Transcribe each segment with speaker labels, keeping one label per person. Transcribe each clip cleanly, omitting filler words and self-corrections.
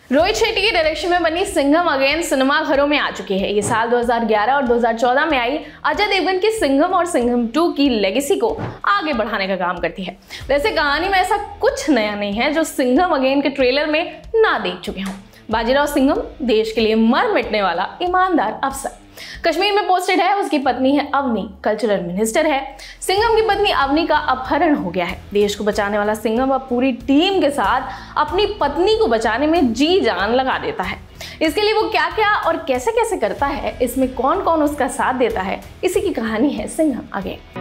Speaker 1: रोहित शेट्टी के डायरेक्शन में बनी सिंघम अगेन सिनेमा घरों में आ चुकी है। ये साल 2011 और 2014 में आई अजय देवगन की सिंघम और सिंघम 2 की लेगेसी को आगे बढ़ाने का काम करती है। वैसे कहानी में ऐसा कुछ नया नहीं है जो सिंघम अगेन के ट्रेलर में ना देख चुके हों। बाजीराव सिंघम देश के लिए मर मिटने वाला ईमानदार अफसर, कश्मीर में पोस्टेड है। उसकी पत्नी है अवनी, कल्चरल मिनिस्टर है। सिंघम की पत्नी अवनी का अपहरण हो गया है। देश को बचाने वाला सिंघम अब पूरी टीम के साथ अपनी पत्नी को बचाने में जी जान लगा देता है। इसके लिए वो क्या क्या और कैसे कैसे करता है, इसमें कौन कौन उसका साथ देता है, इसी की कहानी है सिंघम अगेन।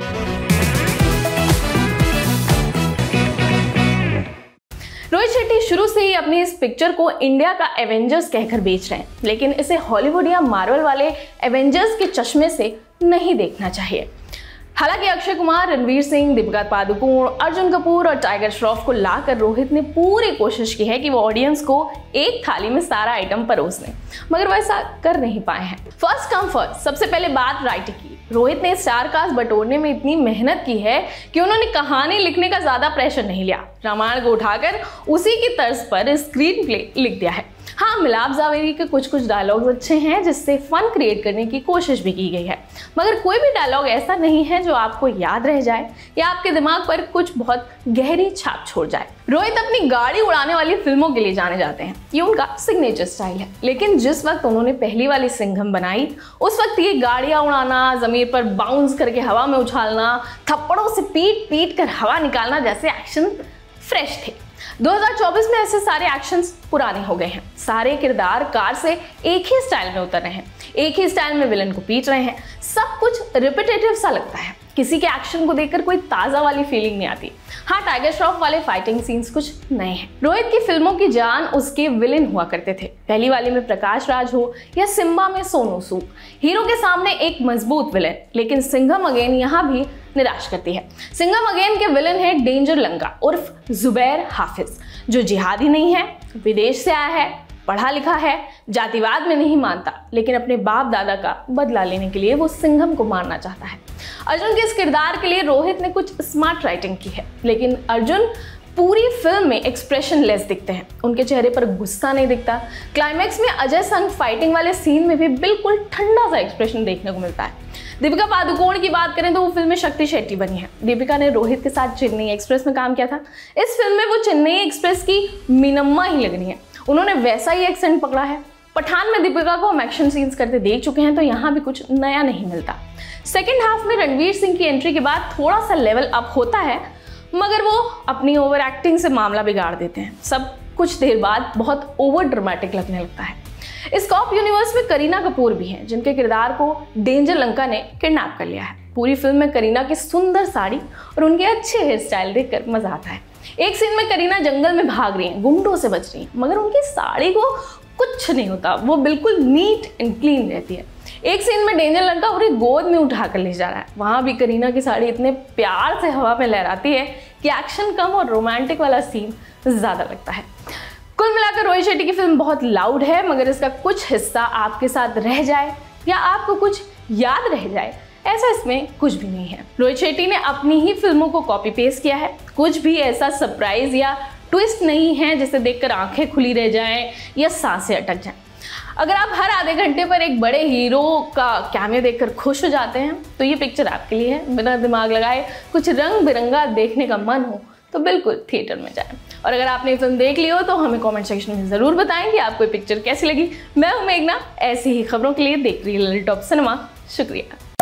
Speaker 1: रोहित शेट्टी शुरू से ही अपनी इस पिक्चर को इंडिया का एवेंजर्स कहकर बेच रहे हैं, लेकिन इसे हॉलीवुड या मार्वल वाले एवेंजर्स के चश्मे से नहीं देखना चाहिए। हालांकि अक्षय कुमार, रणवीर सिंह, दीपिका पादुकोण, अर्जुन कपूर और टाइगर श्रॉफ को लाकर रोहित ने पूरी कोशिश की है कि वो ऑडियंस को एक थाली में सारा आइटम परोस दें, मगर वो ऐसा कर नहीं पाए हैं। फर्स्ट कम फर्स्ट, सबसे पहले बात राइटिंग की। रोहित ने स्टार कास्ट बटोरने में इतनी मेहनत की है कि उन्होंने कहानी लिखने का ज्यादा प्रेशर नहीं लिया। रामायण को उठाकर उसी की तर्ज पर स्क्रीन प्ले लिख दिया है। हाँ, मिलाप जावेरी के कुछ डायलॉग्स अच्छे हैं जिससे फन क्रिएट करने की कोशिश भी की गई है, मगर कोई भी डायलॉग ऐसा नहीं है जो आपको याद रह जाए या आपके दिमाग पर कुछ बहुत गहरी छाप छोड़ जाए। रोहित अपनी गाड़ी उड़ाने वाली फिल्मों के लिए जाने जाते हैं, ये उनका सिग्नेचर स्टाइल है। लेकिन जिस वक्त उन्होंने पहली वाली सिंघम बनाई, उस वक्त ये गाड़ियां उड़ाना, जमीन पर बाउंस करके हवा में उछालना, थप्पड़ों से पीट कर हवा निकालना जैसे एक्शन फ्रेश थे। 2024 में ऐसे सारे एक्शंस पुराने हो गए हैं। सारे किरदार कार से एक ही स्टाइल में उतर रहे हैं, एक ही स्टाइल में विलन को पीट रहे हैं। सब कुछ रिपीटेटिव सा लगता है। किसी के एक्शन को देखकर कोई ताजा वाली फीलिंग नहीं आती। हाँ, टाइगर श्रॉफ वाले फाइटिंग सीन्स कुछ नए हैं। रोहित की फिल्मों की जान उसके विलेन हुआ करते थे। पहली वाली में प्रकाश राज हो या सिम्बा में सोनू सूद, हीरो के सामने एक मजबूत विलेन। लेकिन सिंघम अगेन यहाँ भी निराश करती है। सिंघम अगेन के विलेन है डेंजर लंका उर्फ जुबैर हाफिज, जो जिहादी नहीं है, विदेश से आया है, पढ़ा लिखा है, जातिवाद में नहीं मानता, लेकिन अपने बाप दादा का बदला लेने के लिए वो सिंघम को मारना चाहता है। अर्जुन के इस किरदार के लिए रोहित ने कुछ स्मार्ट राइटिंग की है, लेकिन अर्जुन पूरी फिल्म में एक्सप्रेशन लेस दिखते हैं। उनके चेहरे पर गुस्सा नहीं दिखता। क्लाइमैक्स में अजय संग फाइटिंग वाले सीन में भी बिल्कुल ठंडा सा एक्सप्रेशन देखने को मिलता है। दीपिका पादुकोण की बात करें तो वो फिल्म में शक्ति शेट्टी बनी है। दीपिका ने रोहित के साथ चेन्नई एक्सप्रेस में काम किया था। इस फिल्म में वो चेन्नई एक्सप्रेस की मीनम्मा ही लग रही है। उन्होंने वैसा ही एक्सेंट पकड़ा है। पठान में दीपिका को हम एक्शन सीन्स करते देख चुके हैं, तो यहाँ भी कुछ नया नहीं मिलता। सेकेंड हाफ में रणवीर सिंह की एंट्री के बाद थोड़ा सा लेवल अप होता है, मगर वो अपनी ओवर एक्टिंग से मामला बिगाड़ देते हैं। सब कुछ देर बाद बहुत ओवर ड्रामेटिक लगने लगता है। इस कॉप यूनिवर्स में करीना कपूर भी हैं, जिनके किरदार को डेंजर लंका ने किडनैप कर लिया है। पूरी फिल्म में करीना की सुंदर साड़ी और उनके अच्छे हेयर स्टाइल देखकर मजा आता है। एक सीन में करीना जंगल में भाग रही हैं, गुंडों से बच रही हैं, मगर उनकी साड़ी को कुछ नहीं होता, वो बिल्कुल नीट एंड क्लीन रहती है। एक सीन में डेंजर लंका पूरी गोद में उठाकर ले जा रहा है, वहां भी करीना की साड़ी इतने प्यार से हवा में लहराती है कि एक्शन कम और रोमांटिक वाला सीन ज्यादा लगता है। कुल मिलाकर रोहित शेट्टी की फिल्म बहुत लाउड है, मगर इसका कुछ हिस्सा आपके साथ रह जाए या आपको कुछ याद रह जाए, ऐसा इसमें कुछ भी नहीं है। रोहित शेट्टी ने अपनी ही फिल्मों को कॉपी पेस्ट किया है। कुछ भी ऐसा सरप्राइज या ट्विस्ट नहीं है जिसे देखकर आंखें खुली रह जाएं या सांसें अटक जाएं। अगर आप हर आधे घंटे पर एक बड़े हीरो का कैमियो देखकर खुश हो जाते हैं, तो ये पिक्चर आपके लिए है। बिना दिमाग लगाए कुछ रंग बिरंगा देखने का मन हो तो बिल्कुल थिएटर में जाएं। और अगर आपने ये फिल्म देख ली हो तो हमें कमेंट सेक्शन में ज़रूर बताएं कि आपको ये पिक्चर कैसी लगी। मैं हूं मेघना, ऐसी ही खबरों के लिए देख रही है ललित टॉप सिनेमा। शुक्रिया।